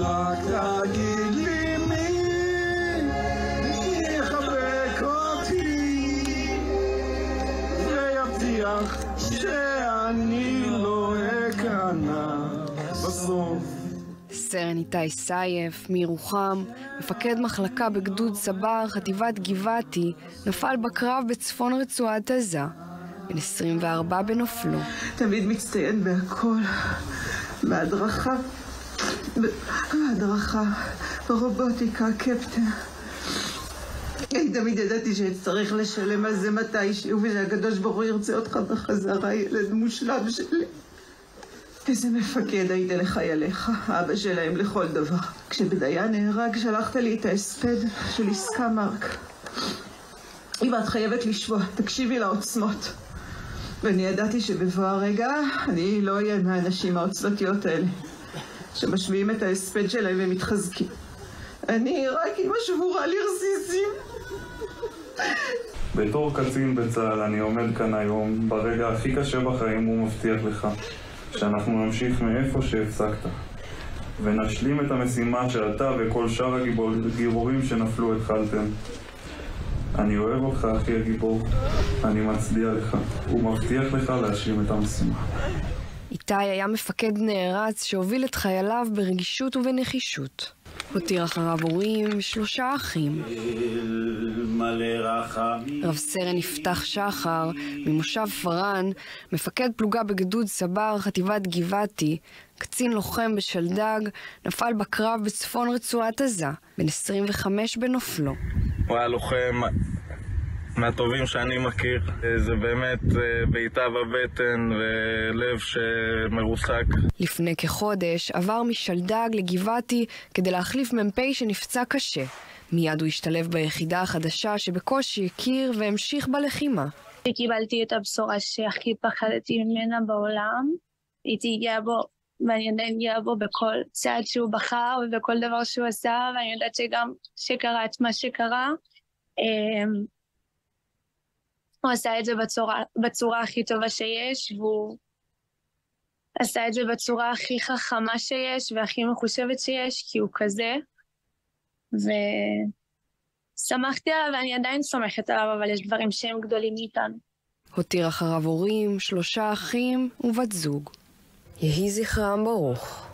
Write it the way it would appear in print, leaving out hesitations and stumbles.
רק תגיד לי מי יחבק אותי ויבטיח שאני לא אכנע בסוף. סרן איתי סייף מירוחם, מפקד מחלקה בגדוד סבר חטיבת גבעתי, נפל בקרב בצפון רצועת עזה, בן 24 בנופלו. תמיד מצטיין בהכל, בהדרכה, ברובוטיקה, קפטן. אני תמיד ידעתי שצריך לשלם על זה מתישהו, ושהקדוש ברוך הוא ירצה אותך בחזרה, ילד מושלם שלי. איזה מפקד היית לחייליך, אבא שלהם לכל דבר. כשבדיה נהרג שלחת לי את ההספד של עסקה מרק. אמא, את חייבת לשבוע, תקשיבי לעוצמות. ואני ידעתי שבבוא הרגע אני לא אהיה מהאנשים העוצמתיות האלה שמשמיעים את ההספד שלהם ומתחזקים. אני רק אמא שבורה לרסיסים. בתור קצין בצה"ל אני עומד כאן היום ברגע הכי קשה בחיים, הוא מבטיח לך שאנחנו נמשיך מאיפה שהפסקת ונשלים את המשימה שאתה וכל שאר הגיבורים שנפלו התחלתם. אני אוהב אותך אחי הגיבור, אני מצדיע לך ומבטיח לך להשלים את המשימה. איתי היה מפקד נערץ שהוביל את חייליו ברגישות ובנחישות. הותיר אחריו הורים 3 אחים. רב סרן יפתח שחר ממושב פרן, מפקד פלוגה בגדוד סבר חטיבת גבעתי, קצין לוחם בשלדג, נפל בקרב בצפון רצועת עזה, בן 25 בנופלו. הוא היה לוחם מהטובים שאני מכיר. זה באמת בעיטה בבטן ולב שמרוסק. לפני כחודש עבר משלדג לגבעתי כדי להחליף מ"פ שנפצע קשה. מיד הוא השתלב ביחידה החדשה שבקושי הכיר והמשיך בלחימה. קיבלתי את הבשורה שהכי פחדתי ממנה בעולם. הייתי גאה בו, ואני עדיין גאה בו בכל צעד שהוא בחר ובכל דבר שהוא עשה, ואני יודעת שגם שקרה את מה שקרה. הוא עשה את זה בצורה הכי טובה שיש, והוא עשה את זה בצורה הכי חכמה שיש והכי מחושבת שיש, כי הוא כזה. ושמחתי עליו ואני עדיין סומכת עליו, אבל יש דברים שהם גדולים מאיתנו. הותיר אחריו הורים, 3 אחים ובת זוג. יהי זכרם ברוך.